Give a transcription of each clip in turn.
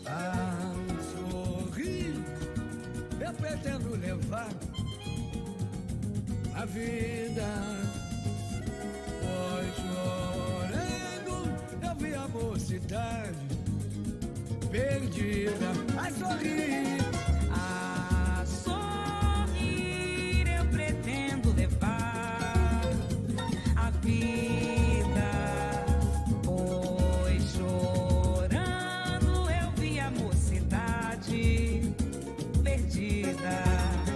Ah, sorri, eu pretendo levar a vida. Pois chorando, eu vi a mocidade perdida. A sorrir, eu pretendo levar a vida. Pois chorando, eu vi a mocidade perdida.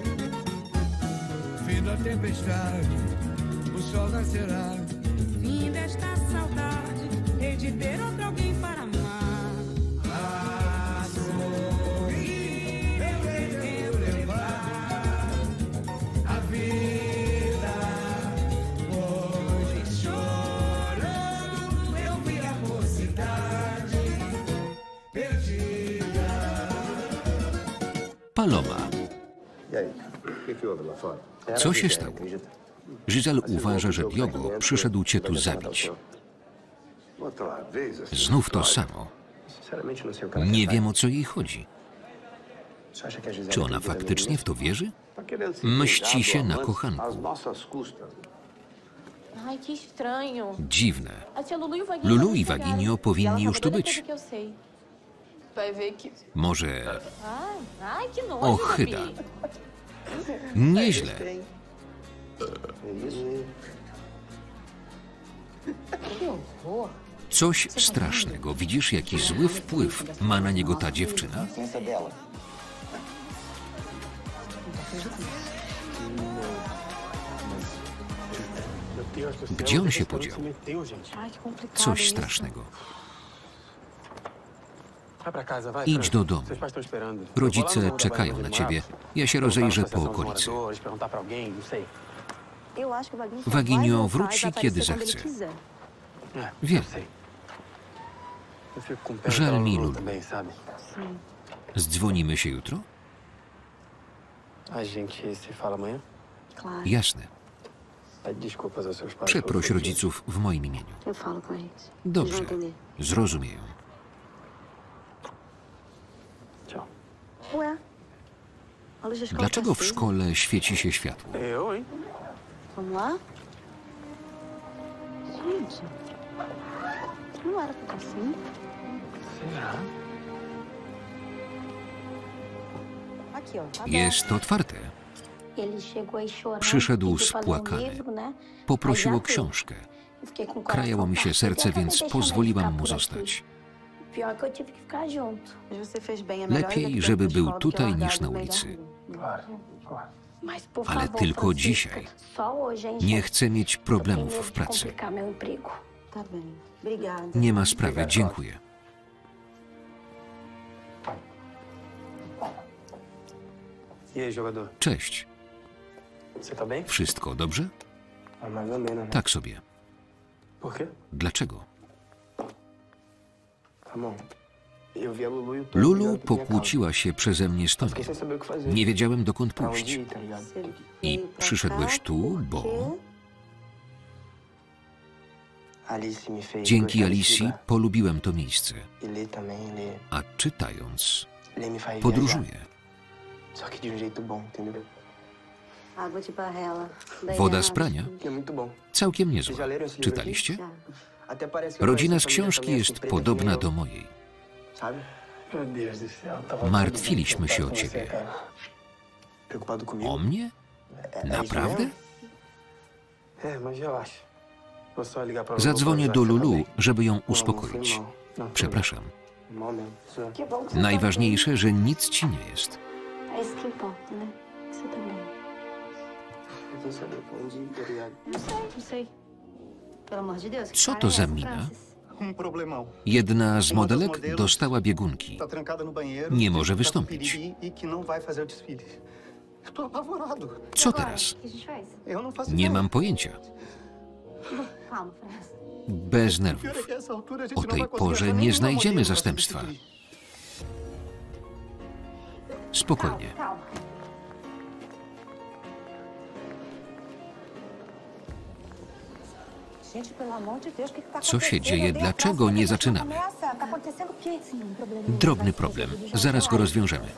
fim da tempestade, o sol nascerá. Fim desta saudade, hei de ter outro alguém para amar. Ah, sorri, eu pretendo levar a vida. Hoje chorando, eu vi a mocidade perdida. Paloma. Co się stało? Giselle uważa, że Diogo przyszedł cię tu zabić. Znów to samo. Nie wiem, o co jej chodzi. Czy ona faktycznie w to wierzy? Mści się na kochanku. Ai, que estranho. Dziwne. A tia Lulu e o Vaguinho Lulu não i chegaram. Vaginio E powinni ela już tu acabou de być. dizer que eu sei. Vai ver que... Może Ai, que nojo, ochyda. Gabi. Nieźle. Que horror. Coś strasznego. Widzisz, jaki zły wpływ ma na niego ta dziewczyna? Gdzie on się podział? Ai, que complicado Coś isso. strasznego. Idź do domu. Rodzice czekają na ciebie. Ja się rozejrzę po okolicy. Eu acho que o Vaguinho só Vaguinho vai voltar wróci, e vai kiedy aparecer quando zechce. ele quiser. Wiem. Żal mi Lulu. Zdzwonimy się jutro? Claro, Jasne. Przeproś rodziców w moim imieniu. eu falo com eles. Eles Dobrze. vão entender. Zrozumieją. Ué, a luz da escola Dlaczego tá w acesa. szkole świeci się światło? Vamos lá? Gente, não era pra estar assim. Aqui, ó, tá aberto. Jest otwarte. Ele chegou aí chorando. Przyszedł pediu pra ler um spłakany. livro, né? Poprosił Aí o já książkę. Eu fiquei com o Krajało coração mi się partido. serce, Eu acabei więc deixando ele pozwoliłam ficar mu por aqui. zostać. Pior que eu tive que ficar junto. Mas você fez bem, é melhor Lepiej, ainda żeby ficar był na escola do que tutaj largado niż na no meio da ulicy. rua. Mas, por Ale favor, tylko Francisco, dzisiaj. só hoje, hein, Nie gente? chcę mieć Eu tenho problemów medo w de pracy. complicar meu emprego. Tá bem. Obrigada. Nie ma sprawy, dziękuję. Cześć. Wszystko dobrze? Tak sobie. Dlaczego? Lulu pokłóciła się przeze mnie z Tomem. Nie wiedziałem, dokąd pójść. I przyszedłeś tu, bo... Dzięki Alicji polubiłem to miejsce. A czytając, podróżuję. Água de barrela. Woda z prania? Całkiem niezła. Czytaliście? Rodzina z książki jest podobna do mojej. Martwiliśmy się o ciebie. O mnie? Naprawdę? Zadzwonię do Lulu, żeby ją uspokoić. Przepraszam. Najważniejsze, że nic ci nie jest. É isso que importa, né? Que você tá bem. Não sei. Pelo amor de Deus. que Co cara to é za essa, mina? Francis? Problemão. Jedna z modelek dostała biegunki. Tá trancada no banheiro. Nie może tá com wystąpić. piriri e que não vai fazer o desfile. Eu tô apavorado. Co Agora, teraz? o que a gente faz? Eu não faço Nie ideia. mam pojęcia. Calma, Francis. Bez Pior é nerwów. que essa altura a gente O não tej vai conseguir porze achar nie nenhuma znajdziemy modelo pra zastępstwa. substituir. Spokojnie. Calma. Co się dzieje? Dlaczego nie zaczynamy? Drobny problem. Zaraz go rozwiążemy.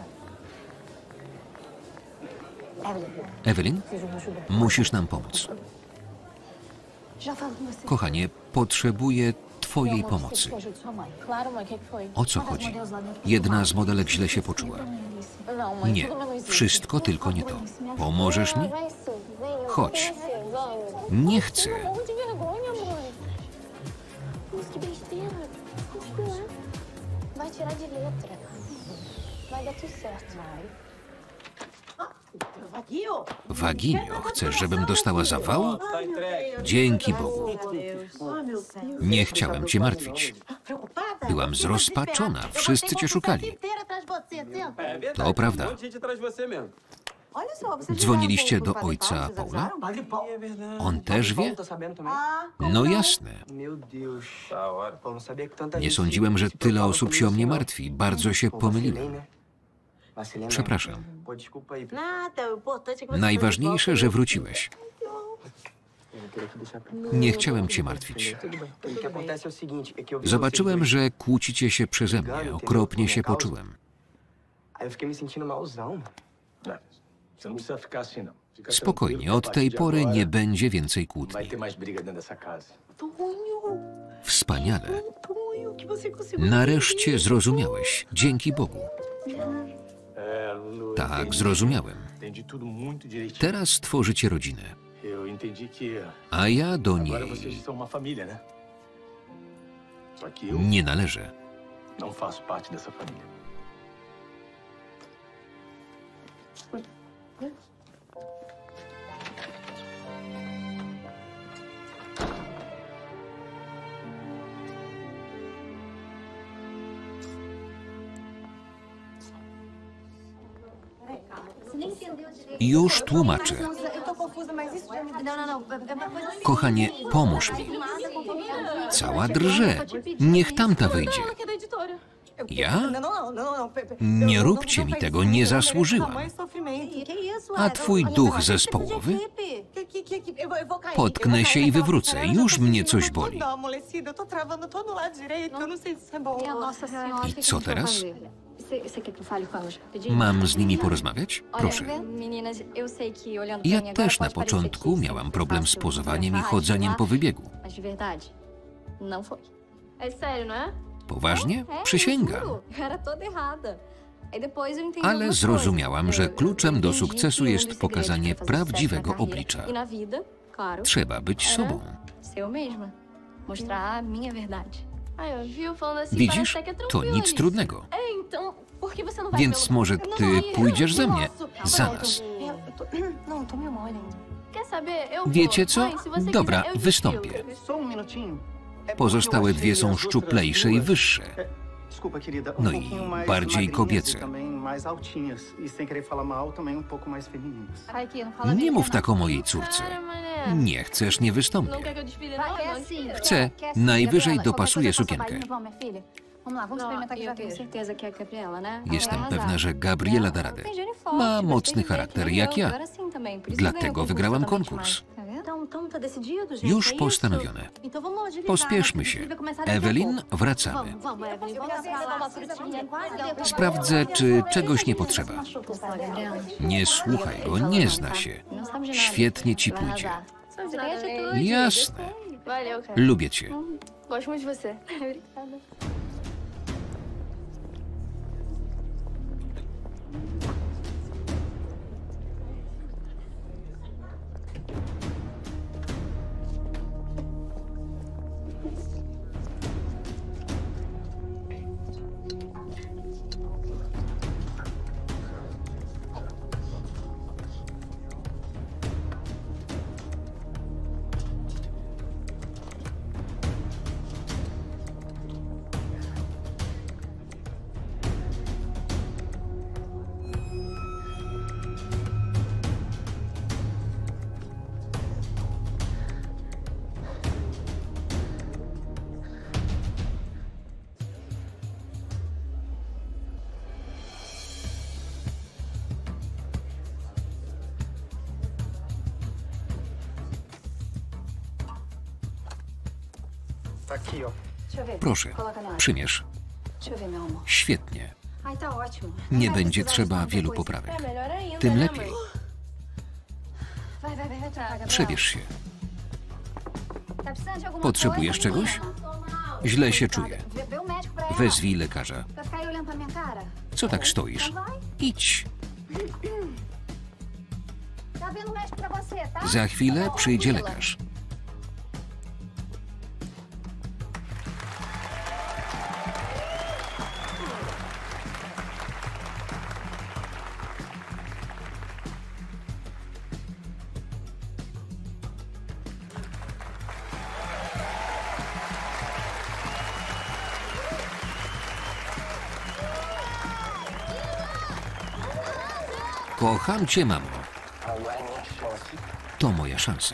Evelyn, musisz nam pomóc. Kochanie, potrzebuję twojej pomocy. O co chodzi? Jedna z modelek źle się poczuła. Nie, wszystko tylko nie to. Pomożesz mi? Chodź. Nie chcę. Waginio, chcesz, żebym dostała zawału? Dzięki Bogu. Nie chciałem cię martwić. Byłam zrozpaczona. Wszyscy cię szukali. To prawda. Dzwoniliście do ojca Paula? On też wie? No jasne. Nie sądziłem, że tyle osób się o mnie martwi. Bardzo się pomyliłem. Przepraszam. Najważniejsze, że wróciłeś. Nie chciałem cię martwić. Zobaczyłem, że kłócicie się przeze mnie. Okropnie się poczułem. Spokojnie, od tej pory nie będzie więcej kłótni. Wspaniale. Nareszcie zrozumiałeś. Dzięki Bogu. Tak, zrozumiałem. Teraz tworzycie rodzinę. A ja do niej nie należę. Już tłumaczę. Kochanie, pomóż mi. Cała drże. Niech tamta wyjdzie. Ja? Nie róbcie mi tego, nie zasłużyłam. A twój duch zespołowy? Potknę się i wywrócę. Już mnie coś boli. I co teraz? Mam z nimi porozmawiać? Proszę. Ja też na początku miałam problem z pozowaniem i chodzeniem po wybiegu. Poważnie? Przysięgam. Ale zrozumiałam, że kluczem do sukcesu jest pokazanie prawdziwego oblicza. Trzeba być sobą. Widzisz? To nic trudnego. Więc może ty pójdziesz za mnie? Za nas. Wiecie co? Dobra, wystąpię. Pozostałe dwie są szczuplejsze i wyższe. No i bardziej kobiece. Nie mów tak o mojej córce. Nie chcesz, nie wystąpię. Chcę. Najwyżej dopasuję sukienkę. Jestem pewna, że Gabriela da radę. Ma mocny charakter, jak ja. Dlatego wygrałam konkurs. Już postanowione. Pospieszmy się. Evelyn, wracamy. Sprawdzę, czy czegoś nie potrzeba. Nie słuchaj go, nie zna się. Świetnie ci pójdzie. Jasne. Lubię cię. Proszę, przymierz. Świetnie. Nie będzie trzeba wielu poprawek. Tym lepiej. Przebierz się. Potrzebujesz czegoś? Źle się czuję. Wezwij lekarza. Co tak stoisz? Idź. Za chwilę przyjdzie lekarz. Kocham cię, mamo. To moja szansa.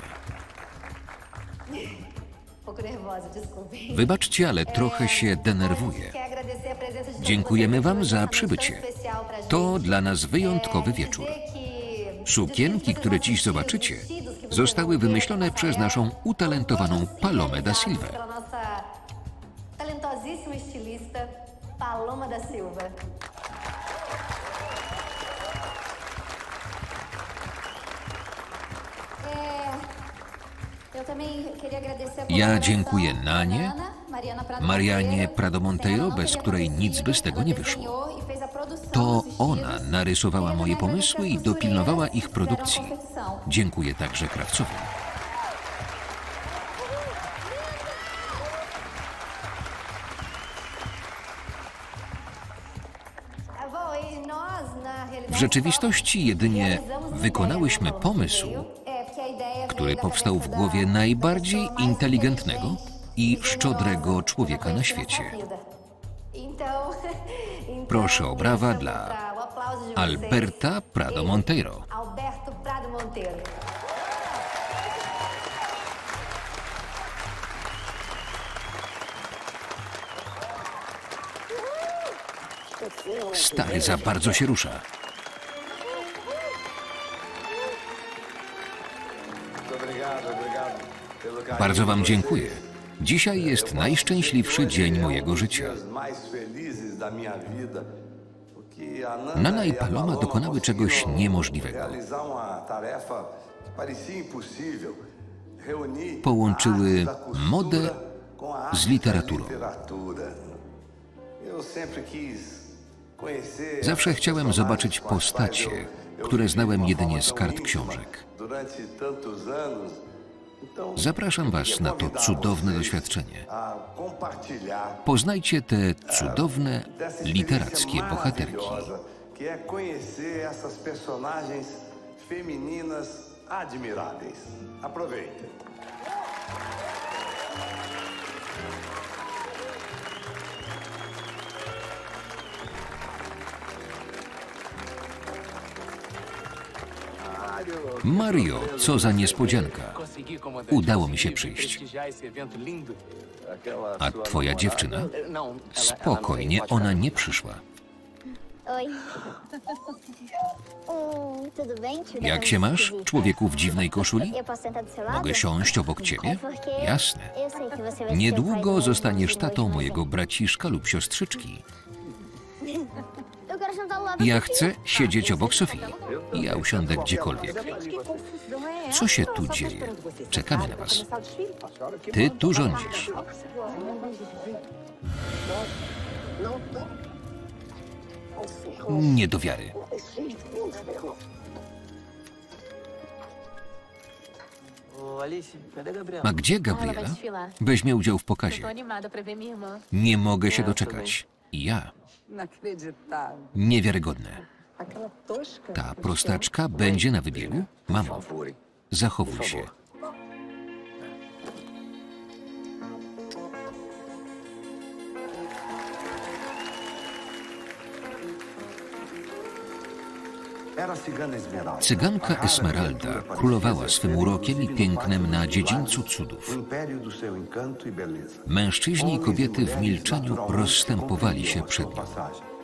Wybaczcie, ale trochę się denerwuję. Dziękujemy wam za przybycie. To dla nas wyjątkowy wieczór. Sukienki, które dziś zobaczycie, zostały wymyślone przez naszą utalentowaną Palomę da Silva. Ja dziękuję Nanie, Marianie Prado Monteiro, bez której nic by z tego nie wyszło. To ona narysowała moje pomysły i dopilnowała ich produkcji. Dziękuję także krawcowi. W rzeczywistości jedynie wykonałyśmy pomysł, który powstał w głowie najbardziej inteligentnego i szczodrego człowieka na świecie. Proszę o brawa dla Alberta Prado Monteiro. Stary za bardzo się rusza. Bardzo wam dziękuję. Dzisiaj jest najszczęśliwszy dzień mojego życia. Nana i Paloma dokonały czegoś niemożliwego. Połączyły modę z literaturą. Zawsze chciałem zobaczyć postacie, które znałem jedynie z kart książek. Zapraszam was na to cudowne doświadczenie. Poznajcie te cudowne literackie bohaterki. Mario, co za niespodzianka. Udało mi się przyjść. A twoja dziewczyna? Spokojnie, ona nie przyszła. Jak się masz, człowieku w dziwnej koszuli? Mogę siąść obok ciebie? Jasne. Niedługo zostaniesz tatą mojego braciszka lub siostrzyczki. Ja chcę siedzieć obok Sofii. Ja usiądę gdziekolwiek. Co się tu dzieje? Czekamy na was. Ty tu rządzisz. Nie do wiary. A gdzie Gabriela? Weźmie udział w pokazie. Nie mogę się doczekać. I ja. Niewiarygodne. Ta prostaczka będzie na wybiegu? Mamo, zachowuj się. Cyganka Esmeralda królowała swym urokiem i pięknem na dziedzińcu cudów. Mężczyźni i kobiety w milczeniu rozstępowali się przed nią.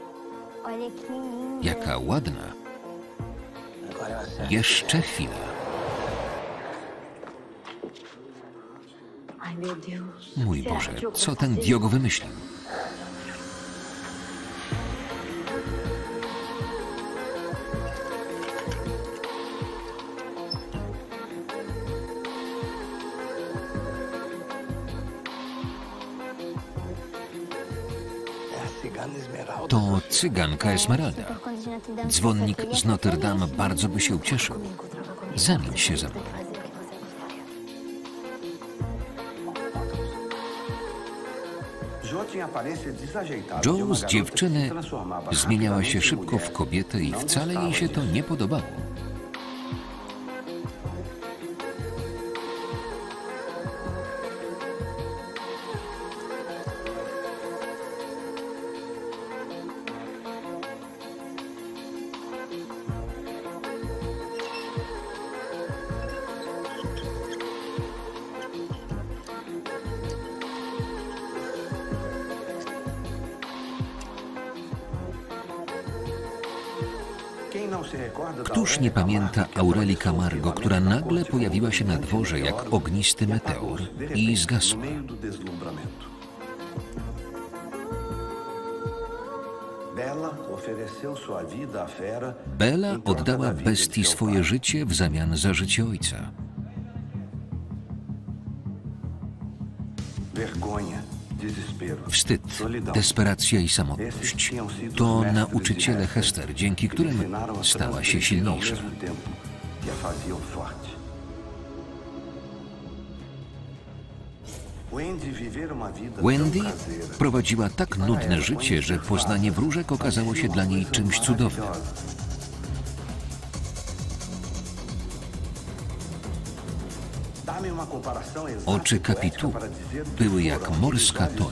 Jaka ładna. Jeszcze chwila. Mój Boże, co ten Diogo wymyślił? To cyganka Esmeralda. Dzwonnik z Notre Dame bardzo by się ucieszył. Zamień się ze mną. Jo z dziewczyny zmieniała się szybko w kobietę i wcale jej się to nie podobało. Któż nie pamięta Aurelii Camargo, która nagle pojawiła się na dworze jak ognisty meteor i zgasła? Bella oddała bestii swoje życie w zamian za życie ojca. Wstyd, desperacja i samotność. To nauczyciele Hester, dzięki którym stała się silniejsza. Wendy prowadziła tak nudne życie, że poznanie wróżek okazało się dla niej czymś cudownym. Oczy Capitu były jak morska toń.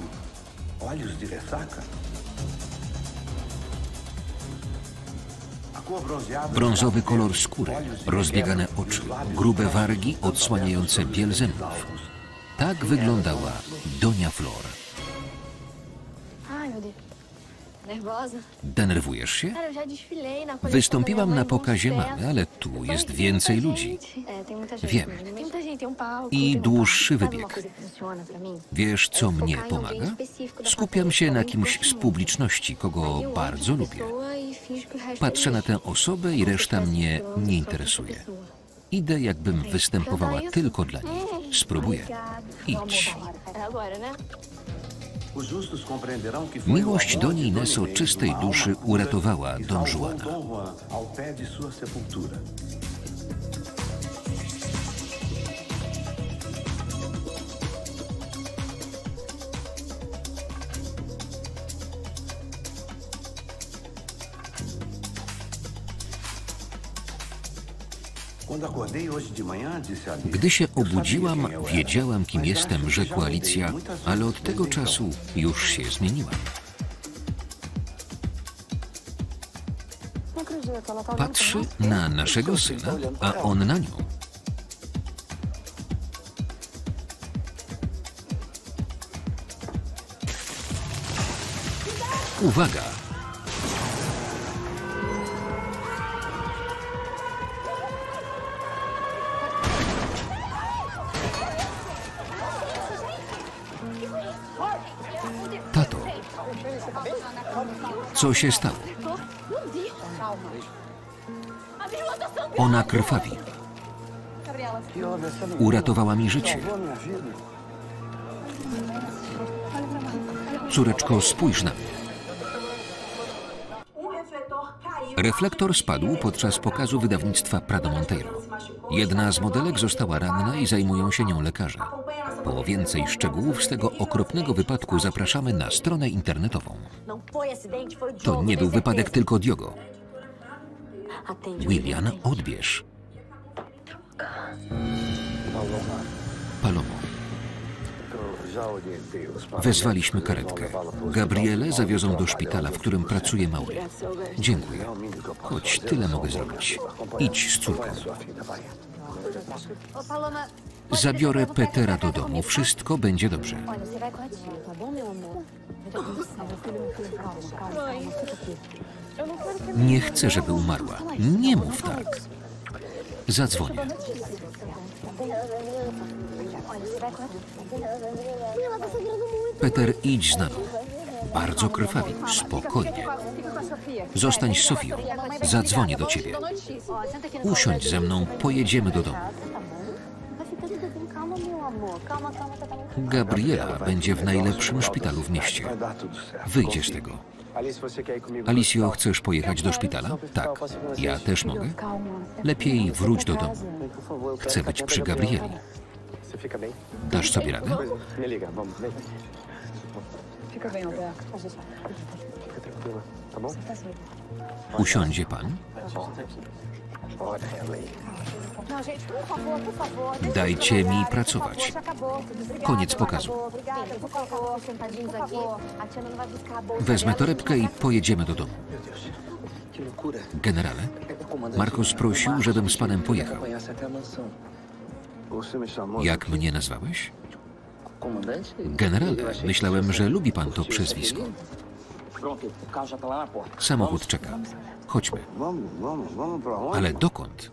Brązowy kolor skóry, rozbiegane oczy, grube wargi odsłaniające biel zębów. Tak wyglądała Donia Flor. Denerwujesz się? Wystąpiłam na pokazie mamy, ale tu jest więcej ludzi. Wiem. I dłuższy wybieg. Wiesz, co mnie pomaga? Skupiam się na kimś z publiczności, kogo bardzo lubię. Patrzę na tę osobę i reszta mnie nie interesuje. Idę, jakbym występowała tylko dla niej. Spróbuję. Idź. Miłość Doni Neso czystej duszy uratowała Don Juana. Gdy się obudziłam, wiedziałam, kim jestem, rzekła Alicja, ale od tego czasu już się zmieniłam. Patrzy na naszego syna, a on na nią. Uwaga! Tato, co się stało? Ona krwawi. Uratowała mi życie. Córeczko, spójrz na mnie. Reflektor spadł podczas pokazu wydawnictwa Prado Monteiro. Jedna z modelek została ranna i zajmują się nią lekarze. Po więcej szczegółów z tego okropnego wypadku zapraszamy na stronę internetową. To nie był wypadek tylko Diogo. William, odbierz. Palomo. Wezwaliśmy karetkę. Gabrielę zawiozą do szpitala, w którym pracuje Maury. Dziękuję. Choć tyle mogę zrobić. Idź z córką. Zabiorę Petera do domu. Wszystko będzie dobrze. Nie chcę, żeby umarła. Nie mów tak. Zadzwonię. Peter, idź z nami. Bardzo krwawi. Spokojnie. Zostań z Sofią. Zadzwonię do ciebie. Usiądź ze mną, pojedziemy do domu. Gabriela będzie w najlepszym szpitalu w mieście. Wyjdzie z tego. Alicio, chcesz pojechać do szpitala? Tak. Ja też mogę? Lepiej wróć do domu. Chcę być przy Gabrieli. Dasz sobie radę? Usiądzie pan? Dajcie mi pracować. Koniec pokazu. Wezmę torebkę i pojedziemy do domu. Generale, Marcos prosił, żebym z panem pojechał. Jak mnie nazwałeś? Generale, myślałem, że lubi pan to przezwisko. Samochód czeka. Chodźmy. Ale dokąd?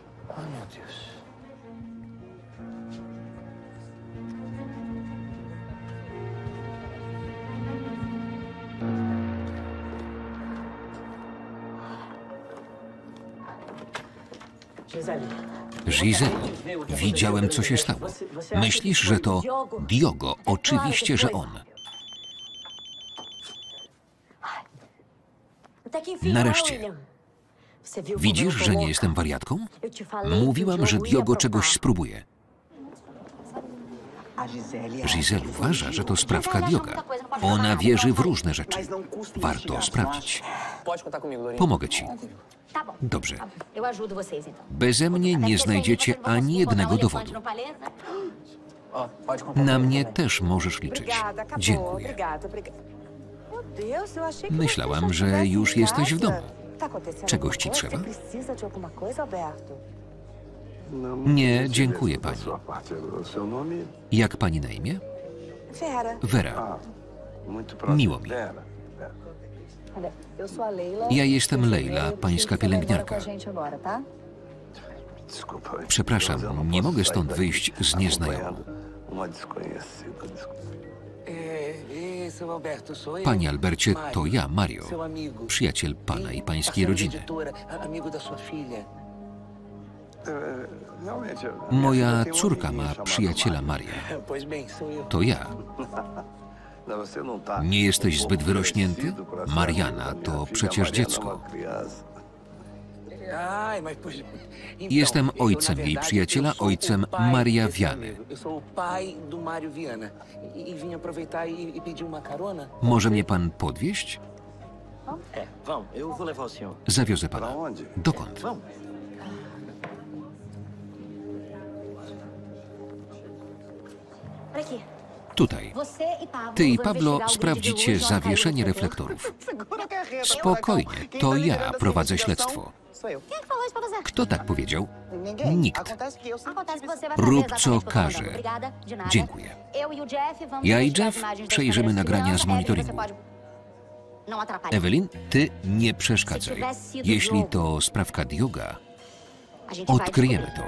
Giselle, widziałem, co się stało. Myślisz, że to Diogo? Oczywiście, że on. Nareszcie. Widzisz, że nie jestem wariatką? Mówiłam, że Diogo czegoś spróbuje. Giselle uważa, że to sprawka Dioga. Ona wierzy w różne rzeczy. Warto sprawdzić. Pomogę ci. Dobrze. Beze mnie nie znajdziecie ani jednego dowodu. Na mnie też możesz liczyć. Dziękuję. Myślałam, że już jesteś w domu. Czegoś ci trzeba? Nie, dziękuję pani. Jak pani na imię? Vera. Miło mi. Ja jestem Leila, pańska pielęgniarka. Przepraszam, nie mogę stąd wyjść z nieznajomą. Panie Albercie, to ja, Mario, przyjaciel pana i pańskiej rodziny. Moja córka ma przyjaciela Maria. To ja. Nie jesteś zbyt wyrośnięty? Mariana to przecież dziecko. Jestem ojcem jej przyjaciela, ojcem Maria Viany. Może mnie pan podwieźć? Zawiozę pana. Dokąd? Tutaj. Ty i Pablo sprawdzicie zawieszenie reflektorów. Spokojnie, to ja prowadzę śledztwo. Kto tak powiedział? Nikt. Rób co każe. Dziękuję. Ja i Jeff przejrzymy nagrania z monitoringu. Evelyn, ty nie przeszkadzaj. Jeśli to sprawka Dioga, odkryjemy to.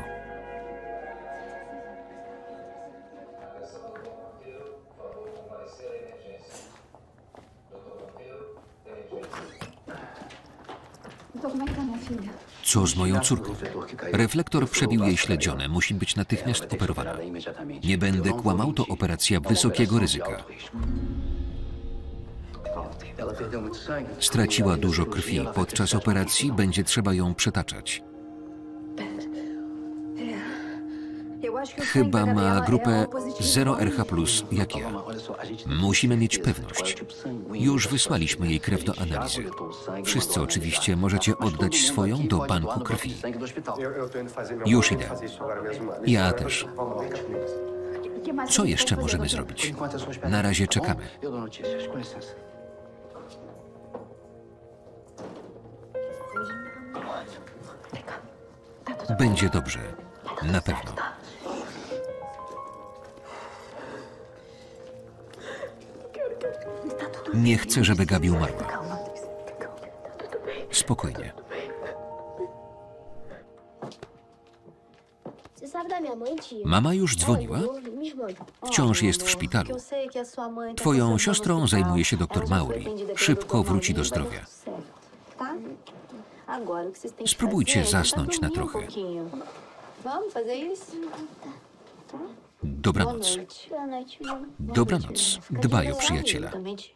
Co z moją córką? Reflektor przebił jej śledzionę. Musi być natychmiast operowana. Nie będę kłamał, to operacja wysokiego ryzyka. Straciła dużo krwi. Podczas operacji będzie trzeba ją przetaczać. Chyba ma grupę 0RH+, jak ja. Musimy mieć pewność. Już wysłaliśmy jej krew do analizy. Wszyscy oczywiście możecie oddać swoją do banku krwi. Już idę. Ja też. Co jeszcze możemy zrobić? Na razie czekamy. Będzie dobrze. Na pewno. Nie chcę, żeby Gabi umarła. Spokojnie. Mama już dzwoniła? Wciąż jest w szpitalu. Twoją siostrą zajmuje się doktor Mauri. Szybko wróci do zdrowia. Spróbujcie zasnąć na trochę. Dobranoc. Dobranoc. Dbaj o przyjaciela.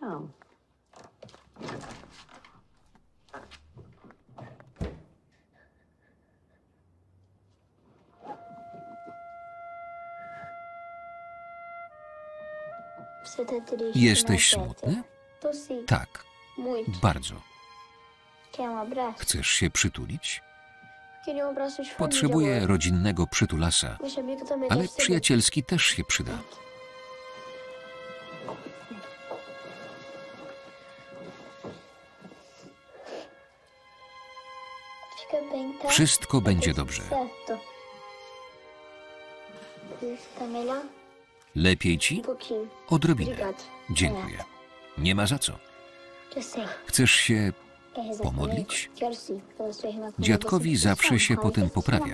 Jesteś smutny? Tak, bardzo. Chcesz się przytulić? Potrzebuję rodzinnego przytulasa, ale przyjacielski też się przyda. Wszystko będzie dobrze. Lepiej ci? Odrobinę. Dziękuję. Nie ma za co. Chcesz się pomodlić? Dziadkowi zawsze się potem poprawia.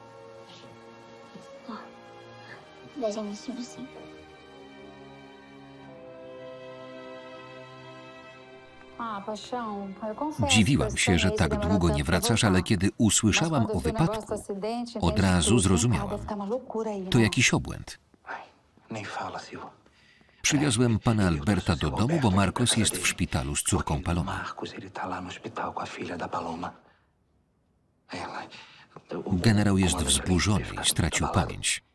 Dziwiłam się, że tak długo nie wracasz, ale kiedy usłyszałam o wypadku, od razu zrozumiałam. To jakiś obłęd. Przywiozłem pana Alberta do domu, bo Marcos jest w szpitalu z córką Paloma. Generał jest wzburzony i stracił pamięć.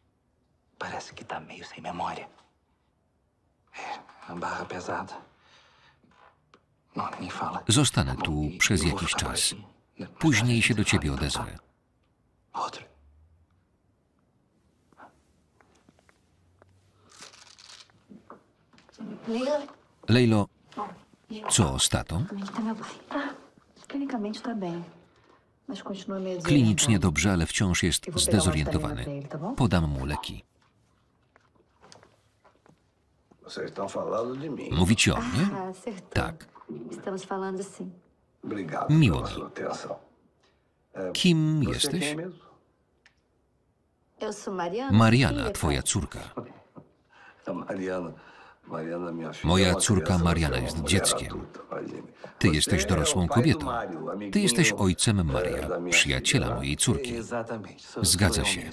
Zostanę tu przez jakiś czas. Później się do ciebie odezwę. Lejlo, co z tatą? Klinicznie dobrze, ale wciąż jest zdezorientowany. Podam mu leki. Mówicie o mnie? Tak. Miło mi. Kim jesteś? Mariana, twoja córka. Moja córka Mariana jest dzieckiem. Ty jesteś dorosłą kobietą. Ty jesteś ojcem Maria, przyjaciela mojej córki. Zgadza się.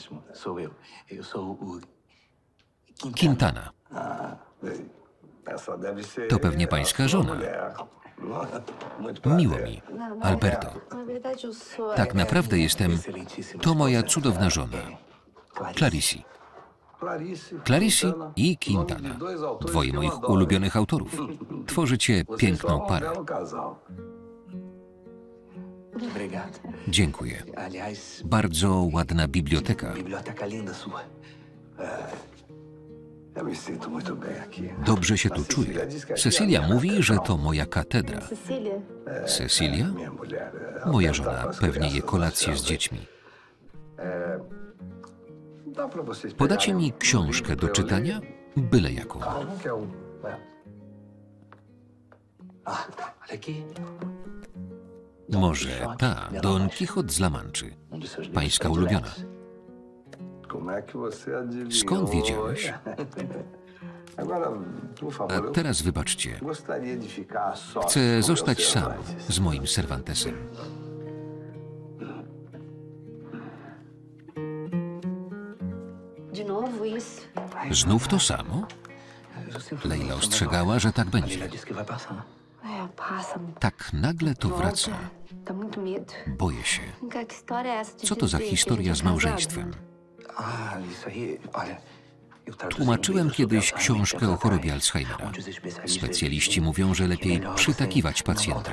Quintana. To pewnie pańska żona. Miło mi. Alberto. Tak naprawdę jestem... To moja cudowna żona. Clarice. Clarice i Quintana. Dwoje moich ulubionych autorów. Tworzycie piękną parę. Dziękuję. Bardzo ładna biblioteka. Dobrze się tu czuję. Cecilia mówi, że to moja katedra. Cecilia? Moja żona pewnie je kolację z dziećmi. Podacie mi książkę do czytania? Byle jaką. Może ta, Don Quixote z La Manczy. Pańska ulubiona. Skąd wiedziałeś? A teraz wybaczcie. Chcę zostać sam z moim Cervantesem. Znów to samo? Lejla ostrzegała, że tak będzie. Tak nagle to wraca. Boję się. Co to za historia z małżeństwem? Tłumaczyłem kiedyś książkę o chorobie Alzheimera. Specjaliści mówią, że lepiej przytakiwać pacjentom.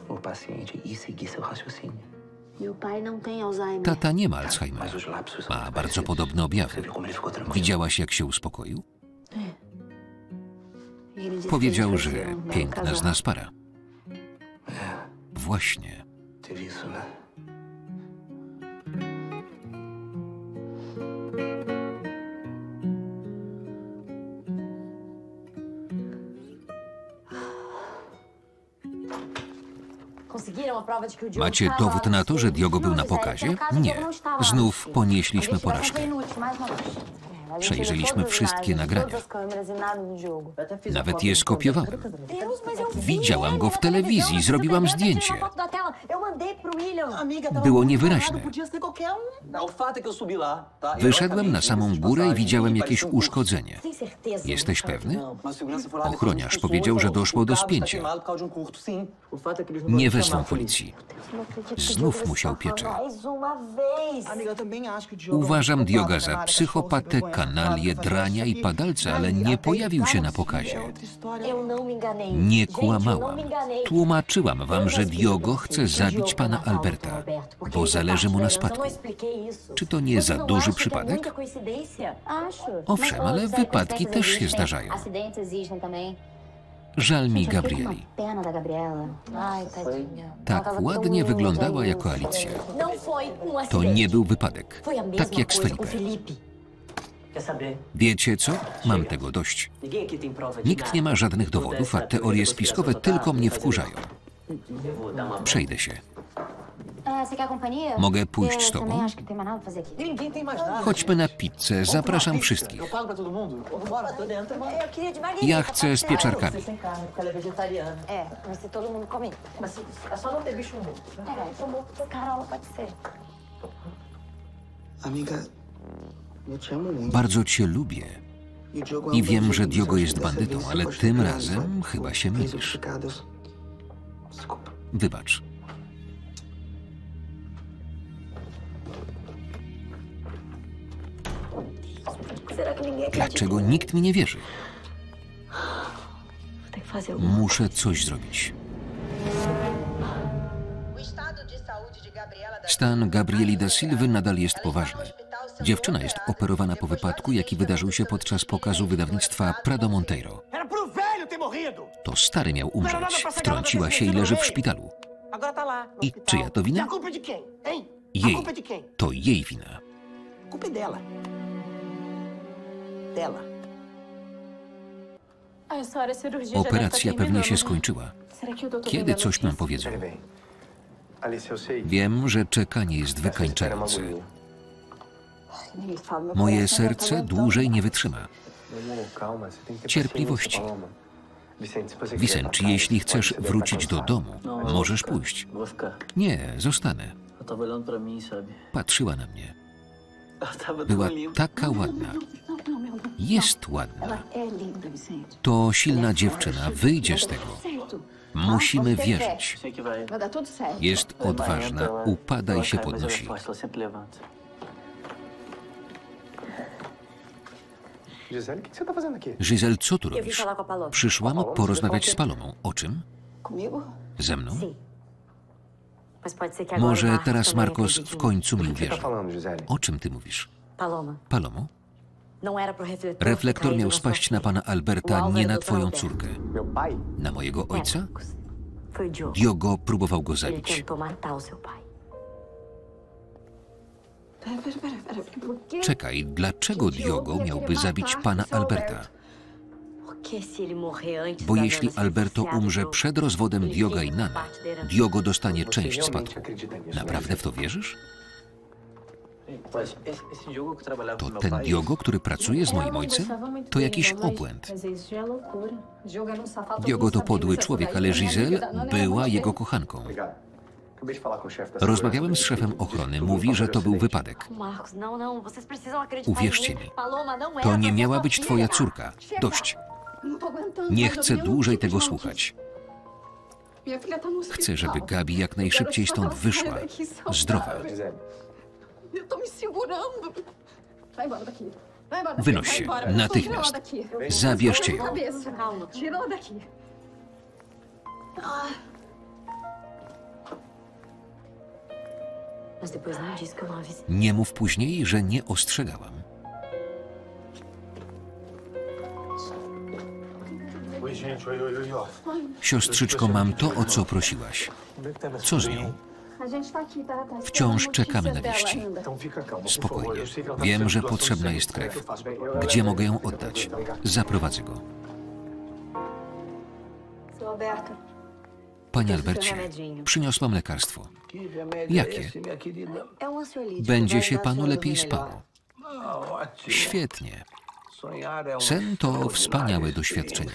Tata nie ma Alzheimera. Ma bardzo podobne objawy. Widziałaś, jak się uspokoił? Powiedział, że piękna z nas para. Właśnie. Macie dowód na to, że Diogo był na pokazie? Nie. Znów ponieśliśmy porażkę. Przejrzeliśmy wszystkie nagrania. Nawet je skopiowałem. Widziałam go w telewizji, zrobiłam zdjęcie. Było niewyraźne. Wyszedłem na samą górę i widziałem jakieś uszkodzenie. Jesteś pewny? Ochroniarz powiedział, że doszło do spięcia. Nie wezwą policji. Znów musiał pieczę. Uważam Dioga za psychopatę, kanalię, drania i padalca, ale nie pojawił się na pokazie. Nie kłamałam. Tłumaczyłam wam, że Diogo chce zabić pana Alberta, bo zależy mu na spadku. Czy to nie za duży przypadek? Owszem, ale wypadki też się zdarzają. Żal mi Gabrieli. Tak ładnie wyglądała jako Alicja. To nie był wypadek, tak jak z Felipe. Wiecie co? Mam tego dość. Nikt nie ma żadnych dowodów, a teorie spiskowe tylko mnie wkurzają. Przejdę się. Mogę pójść z tobą? Chodźmy na pizzę, zapraszam wszystkich. Ja chcę z pieczarkami. Bardzo cię lubię. I wiem, że Diogo jest bandytą, ale tym razem chyba się mylisz. Wybacz. Dlaczego nikt mi nie wierzy? Muszę coś zrobić. Stan Gabrieli da Silva nadal jest poważny. Dziewczyna jest operowana po wypadku, jaki wydarzył się podczas pokazu wydawnictwa Prado Monteiro. To stary miał umrzeć. Wtrąciła się i leży w szpitalu. I czyja to wina? Jej. To jej wina. Operacja pewnie się skończyła. Kiedy coś nam powiedzą? Wiem, że czekanie jest wykańczające. Moje serce dłużej nie wytrzyma. Cierpliwości. Vicente, jeśli chcesz wrócić do domu, możesz pójść. Nie, zostanę. Patrzyła na mnie. Była taka ładna. Jest ładna. To silna dziewczyna. Wyjdzie z tego. Musimy wierzyć. Jest odważna. Upada i się podnosi. Giselle, co tu robisz? Przyszłam porozmawiać z Palomą. O czym? Ze mną? Może teraz Marcos w końcu mi uwierzy. O czym ty mówisz? Palomo? Reflektor miał spaść na pana Alberta, nie na twoją córkę. Na mojego ojca? Diogo próbował go zabić. Czekaj, dlaczego Diogo miałby zabić pana Alberta? Bo jeśli Alberto umrze przed rozwodem Dioga i Nany, Diogo dostanie część spadku. Naprawdę w to wierzysz? To ten Diogo, który pracuje z moim ojcem? To jakiś obłęd. Diogo to podły człowiek, ale Giselle była jego kochanką. Rozmawiałem z szefem ochrony. Mówi, że to był wypadek. Uwierzcie mi, to nie miała być twoja córka. Dość. Nie chcę dłużej tego słuchać. Chcę, żeby Gabi jak najszybciej stąd wyszła. Zdrowa. Wynoś się. Natychmiast. Zabierzcie ją. Nie mów później, że nie ostrzegałam. Siostrzyczko, mam to, o co prosiłaś. Co z nią? Wciąż czekamy na wieści. Spokojnie. Wiem, że potrzebna jest krew. Gdzie mogę ją oddać? Zaprowadzę go. Panie Albercie, przyniosłam lekarstwo. Jakie? Będzie się panu lepiej spało. Świetnie. Sen to wspaniałe doświadczenie.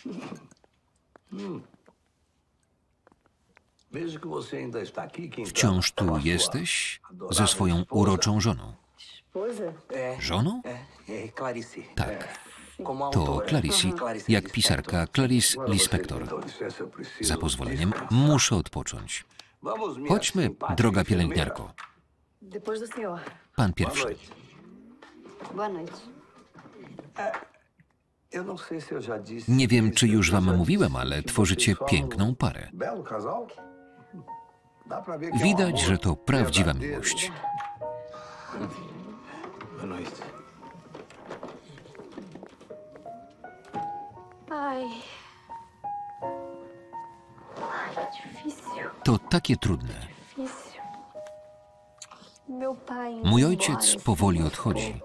Wciąż tu jesteś ze swoją uroczą żoną. Żoną? Tak. To Clarice, jak pisarka Clarice Lispector. Za pozwoleniem muszę odpocząć. Chodźmy, droga pielęgniarko. Pan pierwszy. Nie wiem, czy już wam mówiłem, ale tworzycie piękną parę. Widać, że to prawdziwa miłość. To takie trudne. Mój ojciec powoli odchodzi.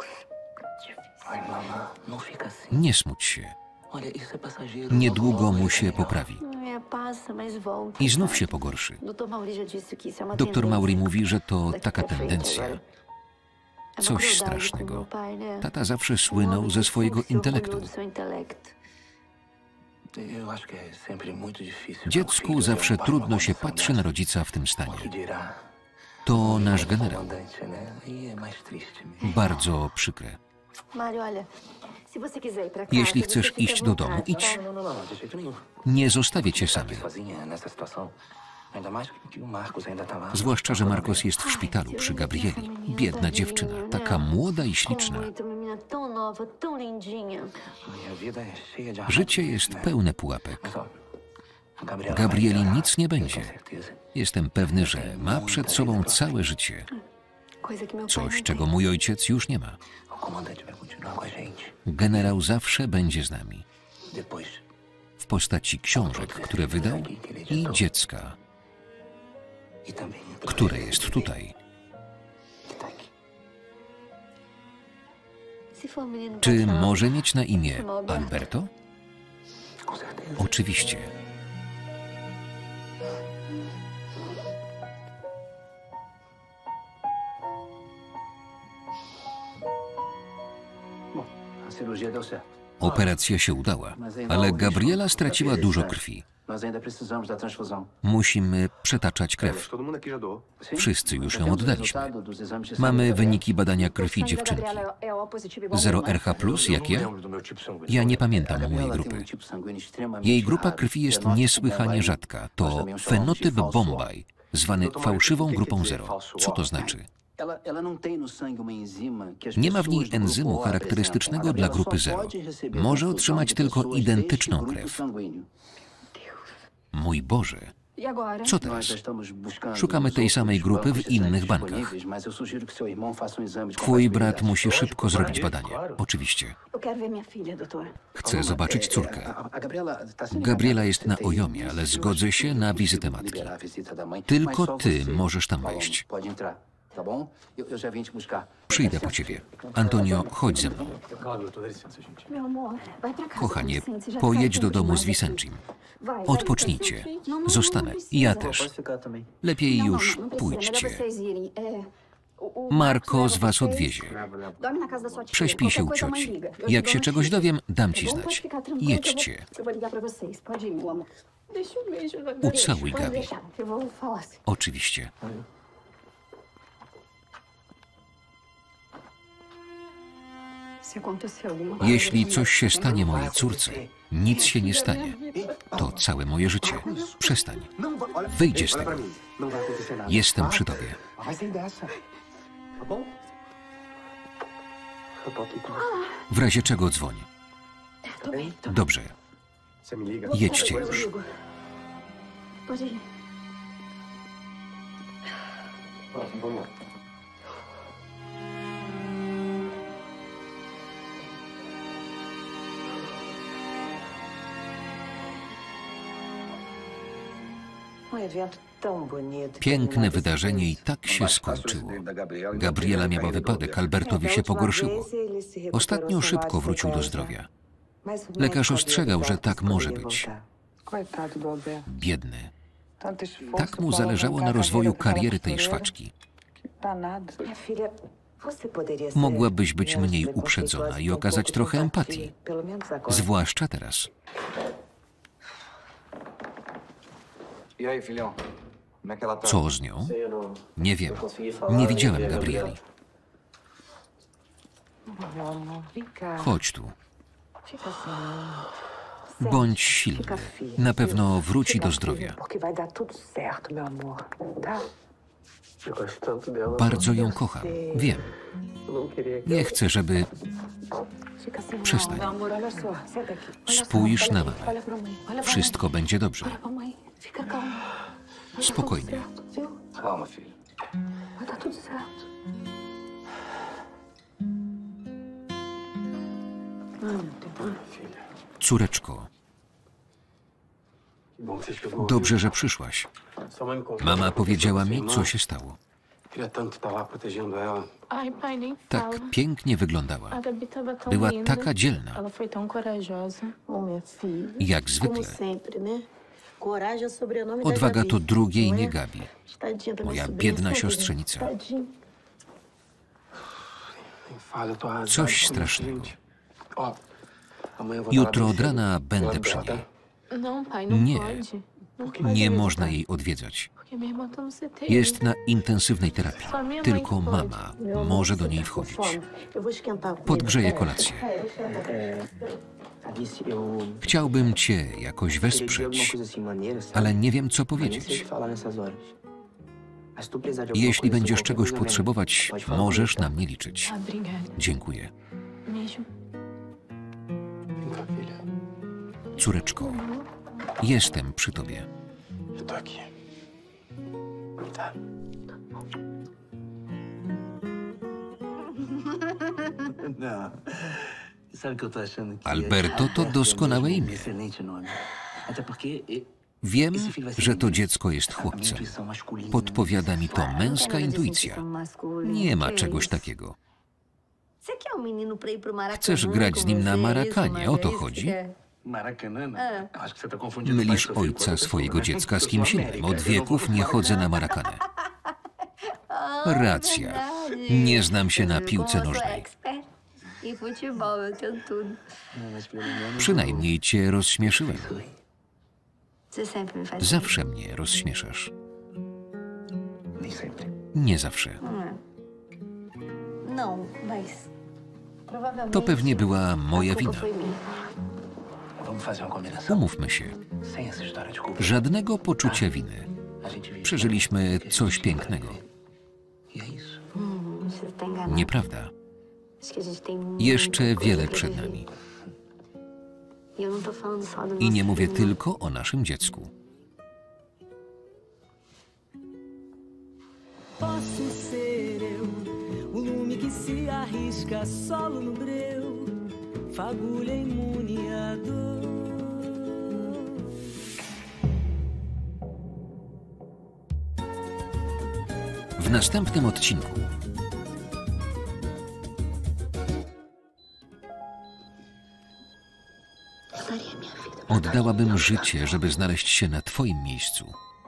Nie smuć się. Niedługo mu się poprawi. I znów się pogorszy. Doktor Mauri mówi, że to taka tendencja. Coś strasznego. Tata zawsze słynął ze swojego intelektu. Dziecku zawsze trudno się patrzy na rodzica w tym stanie. To nasz generał. Bardzo przykre. Jeśli chcesz iść do domu, idź. Nie zostawię cię samym. Zwłaszcza, że Marcos jest w szpitalu przy Gabrieli. Biedna dziewczyna, taka młoda i śliczna. Życie jest pełne pułapek. Gabrieli nic nie będzie. Jestem pewny, że ma przed sobą całe życie. Coś, czego mój ojciec już nie ma. Generał zawsze będzie z nami. W postaci książek, które wydał, i dziecka, które jest tutaj. Czy może mieć na imię Alberto? Oczywiście. Operacja się udała, ale Gabriela straciła dużo krwi. Musimy przetaczać krew. Wszyscy już ją oddaliśmy. Mamy wyniki badania krwi dziewczynki. 0RH+, jak ja? Ja nie pamiętam mojej grupy. Jej grupa krwi jest niesłychanie rzadka. To fenotyp Bombay, zwany fałszywą grupą 0. Co to znaczy? Nie ma w niej enzymu charakterystycznego dla grupy 0. Może otrzymać tylko identyczną krew. Mój Boże! Co teraz? Szukamy tej samej grupy w innych bankach. Twój brat musi szybko zrobić badanie. Oczywiście. Chcę zobaczyć córkę. Gabriela jest na Ojomie, ale zgodzę się na wizytę matki. Tylko ty możesz tam wejść. Przyjdę po ciebie. Antonio, chodź ze mną. Kochanie, pojedź do domu z Vicencim. Odpocznijcie. Zostanę. Ja też. Lepiej już pójdźcie. Marcos was odwiezie. Prześpij się u cioci. Jak się czegoś dowiem, dam ci znać. Jedźcie. Ucałuj Gabi. Oczywiście. Jeśli coś się stanie mojej córce, nic się nie stanie. To całe moje życie. Przestań. Wyjdzie z tego. Jestem przy tobie. W razie czego dzwoń. Dobrze. Jedźcie już. Piękne wydarzenie i tak się skończyło. Gabriela miała wypadek, Albertowi się pogorszyło. Ostatnio szybko wrócił do zdrowia. Lekarz ostrzegał, że tak może być. Biedny. Tak mu zależało na rozwoju kariery tej szwaczki. Mogłabyś być mniej uprzedzona i okazać trochę empatii. Zwłaszcza teraz. Co z nią? Nie wiem. Nie widziałem Gabrieli. Chodź tu. Bądź silny. Na pewno wróci do zdrowia. Bardzo ją kocham. Wiem. Nie chcę, żeby... Przestań. Spójrz na mamę. Wszystko będzie dobrze. Spokojnie. Córeczko. Dobrze, że przyszłaś. Mama powiedziała mi, co się stało. Tak pięknie wyglądała. Była taka dzielna. Jak zwykle. Odwaga to drugie imię Gabi. Moja biedna siostrzenica. Coś strasznego. Jutro od rana będę przy niej. Nie. Nie można jej odwiedzać. Jest na intensywnej terapii. Tylko mama może do niej wchodzić. Podgrzeję kolację. Chciałbym cię jakoś wesprzeć, ale nie wiem, co powiedzieć. Jeśli będziesz czegoś potrzebować, możesz na mnie liczyć. Dziękuję. Córeczko, jestem przy tobie. Alberto to doskonałe imię. Wiem, że to dziecko jest chłopcem. Podpowiada mi to męska intuicja. Nie ma czegoś takiego. Chcesz grać z nim na marakanie, o to chodzi? Mylisz ojca swojego dziecka z kimś innym. Od wieków nie chodzę na marakanę. Racja. Nie znam się na piłce nożnej. Przynajmniej cię rozśmieszyłem. Zawsze mnie rozśmieszasz. Nie zawsze. To pewnie była moja wina. Umówmy się. Żadnego poczucia winy. Przeżyliśmy coś pięknego. Nieprawda. Jeszcze wiele przed nami. I nie mówię tylko o naszym dziecku. Posso ser eu, o lume que se arrisca solo no breu, fagulha imune a dor. W następnym odcinku oddałabym życie, żeby znaleźć się na twoim miejscu.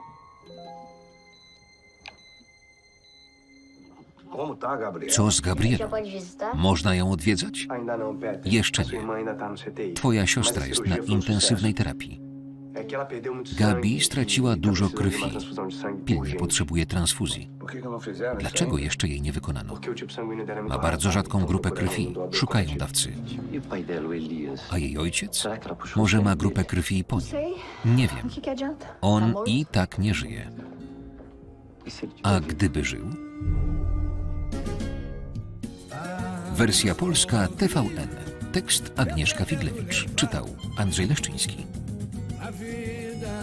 Co z Gabrielą? Można ją odwiedzać? Jeszcze nie. Twoja siostra jest na intensywnej terapii. Gabi straciła dużo krwi. Pilnie potrzebuje transfuzji. Dlaczego jeszcze jej nie wykonano? Ma bardzo rzadką grupę krwi. Szukają dawcy. A jej ojciec? Może ma grupę krwi i po nim. Nie wiem. On i tak nie żyje. A gdyby żył? Wersja polska TVN. Tekst Agnieszka Figlewicz. Czytał Andrzej Leszczyński. A vida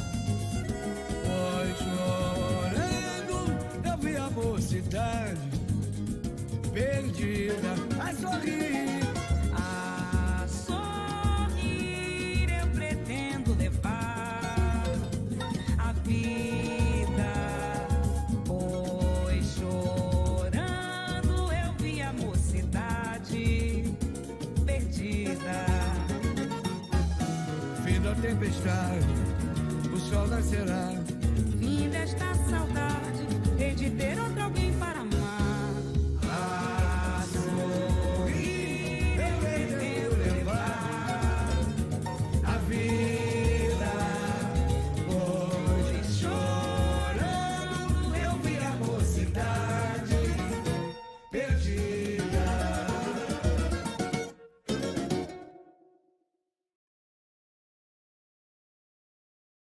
foi chorando, eu vi a mocidade perdida, a sorrir. A sorrir eu pretendo levar a vida. Foi chorando, eu vi a mocidade perdida. Fim da tempestade, o sol nascerá.